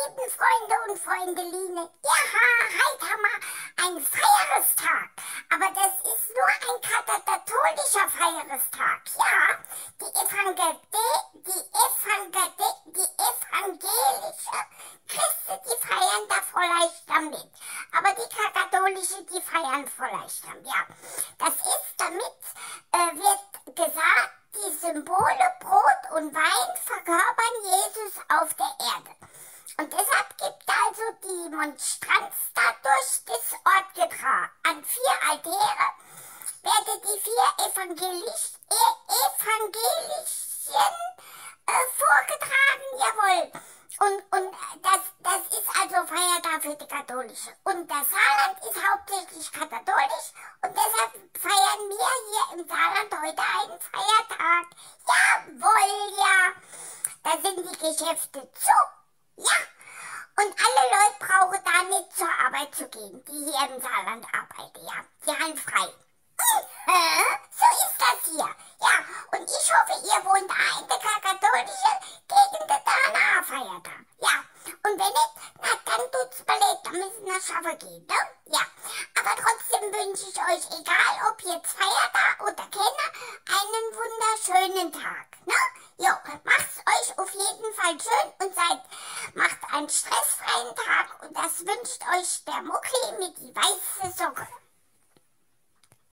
lieben Freunde und Freundeline, ja, heute haben wir einen Feierestag, aber das ist nur ein katholischer Feierestag, ja. Die evangelische Christen, die feiern da Fräulein mit, aber die katholische, die feiern Fräulein, ja. Das ist, damit wird gesagt, die Symbole Brot und Wein verkörpern Jesus auf der Erde. Und deshalb gibt also die Monstranz da durch das Ort getragen. An 4 Altäre werden die 4 Evangelischen vorgetragen, jawohl. Und das ist also Feiertag für die Katholische. Und das Saarland ist hauptsächlich katholisch und deshalb feiern wir hier im Saarland heute einen Feiertag. Jawohl, ja. Da sind die Geschäfte zu, ja. Und alle Leute brauchen da nicht zur Arbeit zu gehen, die hier im Saarland arbeiten, ja. Die haben frei. So ist das hier. Ja, und ich hoffe, ihr wohnt da in der katholischen Gegend, da feiert da. Ja, und wenn nicht, na dann tut's mir leid, da müssen wir schaffen gehen, ne? Ja, aber trotzdem wünsche ich euch, egal ob ihr Feiertag oder keine, einen wunderschönen Tag, ne? Jo, macht's euch auf jeden Fall schön und macht einen stressfreien Tag und das wünscht euch der Mucki mit die weiße Socke.